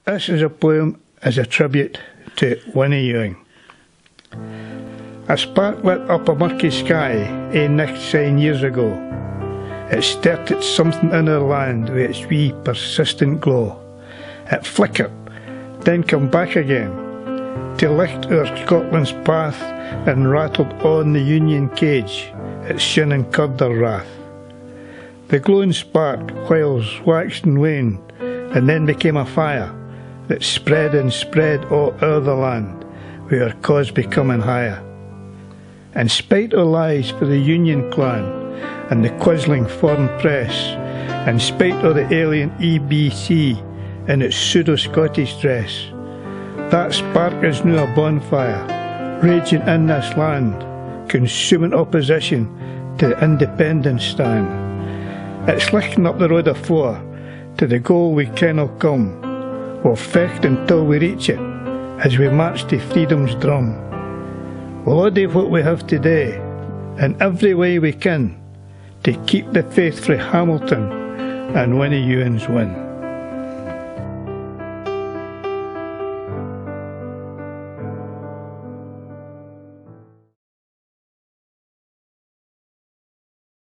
This is a poem as a tribute to Winnie Ewing. A spark lit up a murky sky next 9 years ago. It started something in our land with its wee persistent glow. It flickered, then come back again, to light our Scotland's path and rattled on the Union cage, its shin incurred their wrath. The glowing spark whiles waxed and waned, and then became a fire that spread and spread all o'er the land, with our cause becoming higher. In spite of lies for the Union clan and the quizzling foreign press, in spite of the alien EBC in its pseudo-Scottish dress, that spark is now a bonfire, raging in this land, consuming opposition to the independence stand. It's licking up the road afore, to the goal we cannot come. We'll fecht until we reach it, as we march to freedom's drum. We'll all do what we have today, in every way we can, to keep the faith frae Hamilton and Winnie Ewing's win.